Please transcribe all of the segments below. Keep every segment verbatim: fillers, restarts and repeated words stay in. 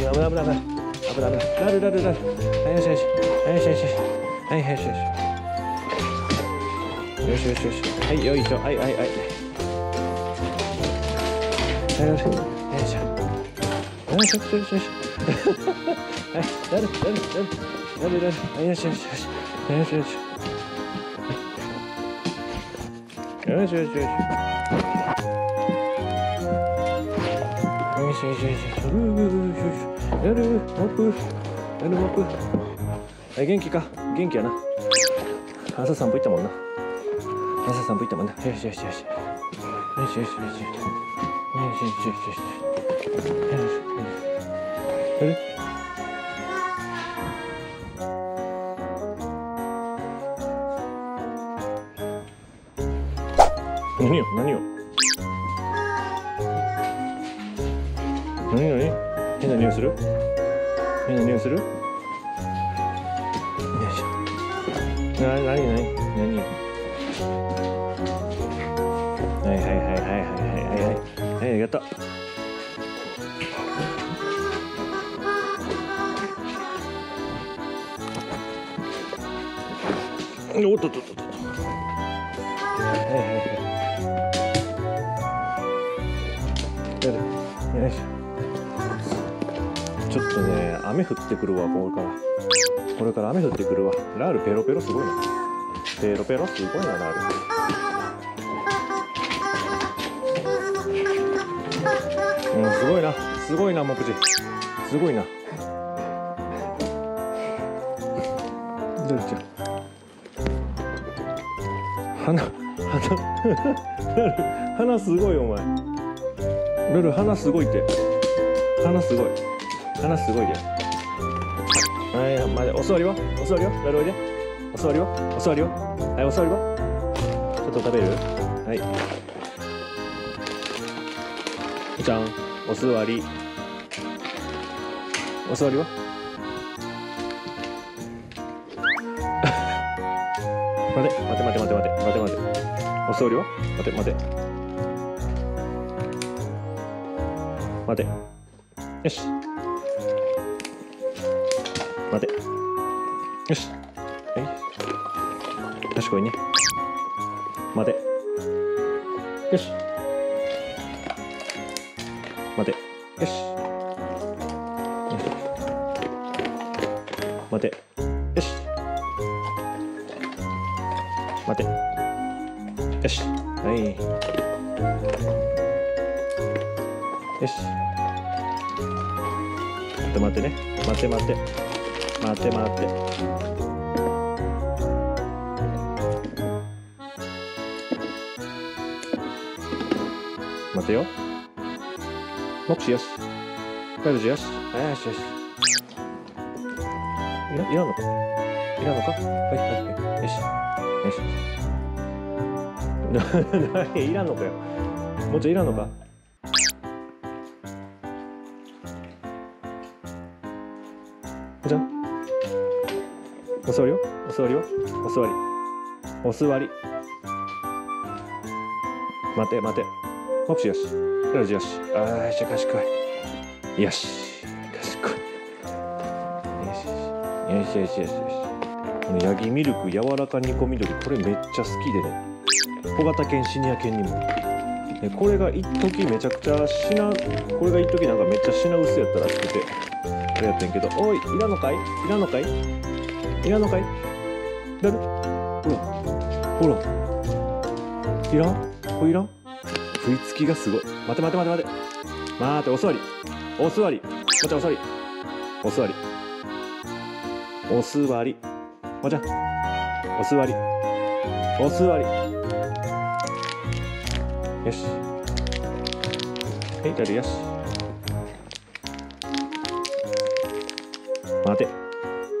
危ない危ない危ない危ない危ない。なるなるなる。はいよしよし。はいよしよし。はいよしよし。よしよしよし。はいよいしょ。はいはいはい。はいよしよいしょ。よしよしよしよし。はいなるなるなるなるなる。はいよしよしよし。よしよし。よしよしよし。よしよしよしよし。よしよしよし。やるモップ。やるモップ。はい元気か。元気やな。朝散歩行ったもんな。朝散歩行ったもんな。よしよしよし。よしよしよし。よしよしよし。よしよしよし。やる。何よ何よ。何何変な匂いする。変な匂いする。よいしょ。な、なになになに。はいはいはいはいはいはいはいはい、やった。おっとっとっとっと。はいはいはい。やる。よいしょ。ちょっとね、雨降ってくるわ、これから。これから雨降ってくるわ。ラールペロペロすごいな。ペロペロすごいな、ラール。うん、すごいな。すごいな、モクジ。すごいな。ルルちゃん。鼻、鼻、ルル、鼻すごい、お前。ルル、鼻すごいって。鼻すごい。鼻すごいで。はい、まで、お座りはお座りはルルおいで。お座りはお座りははい、お座りはちょっと食べるはい。じゃん、お座り。お座りは待て、待て待て待て待て待て待て。お座りは待て待て。待て。よし。待て。よし。えい。賢いね。待て。よし。待て。よし。待て。よし。待て。よし。はい。よし。待って待ってね。待って待って。待って待って。待てよ。モクシよし。カルジよし。よしよし。いら、いらんのかいらんのかはいはいはい。よし。よし。いらんのかよ。もうちょいいらんのかじゃん。お座りよ。お座りよ。お座り。お座り。待て待て。モクシよし。よしよし。ああ、よし、賢い。よし。賢い。よしよしよしよしよし。このヤギミルク柔らか煮込み鶏、これめっちゃ好きでね。小型犬シニア犬にも。でこれが一時めちゃくちゃ品、これが一時なんかめっちゃ品薄やったらしくて、あれやってんけど、おい、いらんのかいいらんのかいいらんのかいだるほら、ほら。いらんこれいらん食いつきがすごい。待て待て待て待て。待て、お座り。お座り。もちゃんお座り。お座り。お座り。もちゃん。お座り。お座り。よし。はい、だるよし。待て。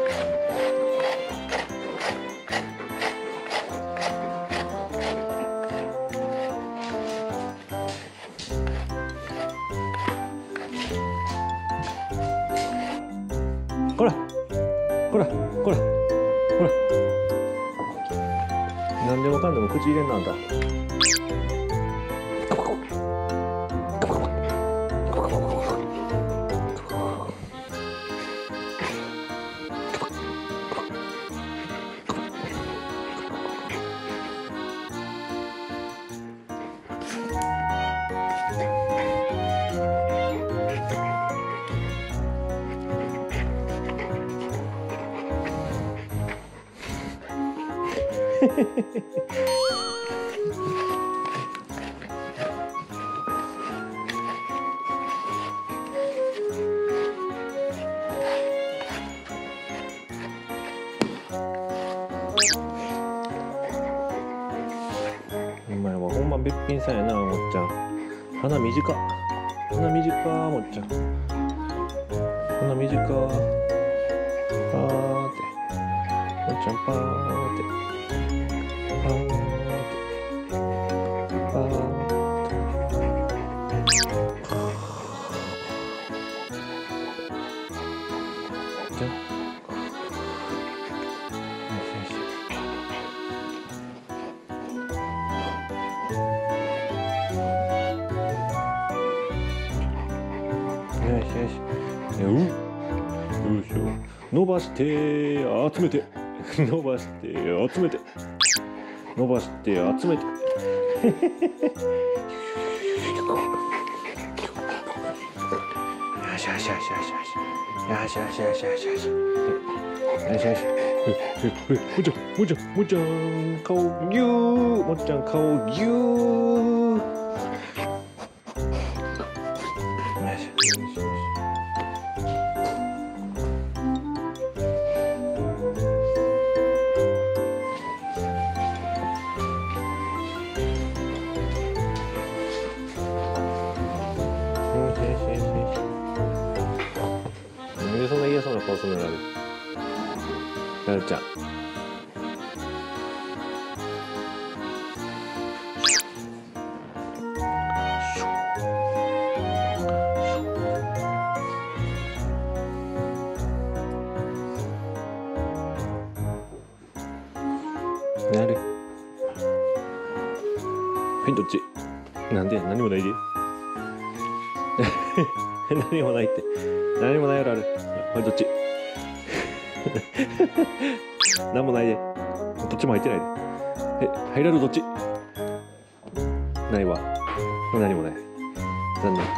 こらこらこらこら、何でもかんでも口入れんなあんた。お前はほんまべっぴんさんやな、もっちゃん。鼻短っ、鼻短っ、もっちゃん。鼻短っ。パーってもっちゃん、パーってパーってパーってじゃん。よしよしよしよしよいしょ。伸ばして集めて伸ばして集めて伸ばして集めてよしよしよしよしよしよしよしよしよしよしよしよしよし。もっちゃんもっちゃんもっちゃん顔ギュー、もっちゃん顔ギュー。よしよしよし。なんでそんな嫌そうな顔するのやるやるちゃん。やる。はいどっちなんで何もないで何もないって何もないやろある。はいどっち何もないで、どっちも入ってないで。え入らるどっちないわ、何もない、残念。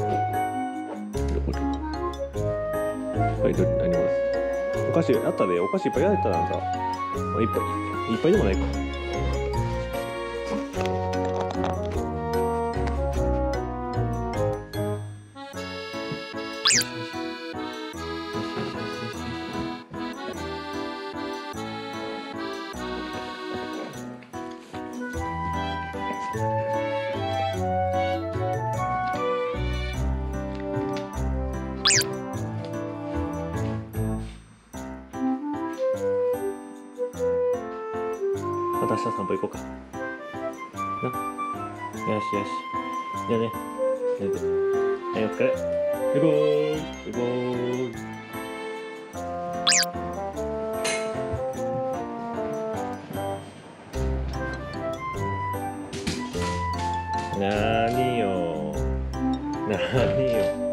はいど何もない。お菓子あったで、お菓子いっぱいやったらあんた、まあ、いっぱいいっぱいでもないか。また明日散歩行こうかな。よしよし、じゃあね、寝て、はいお疲れ、バイバーイバイバーイ。なーによなーによ。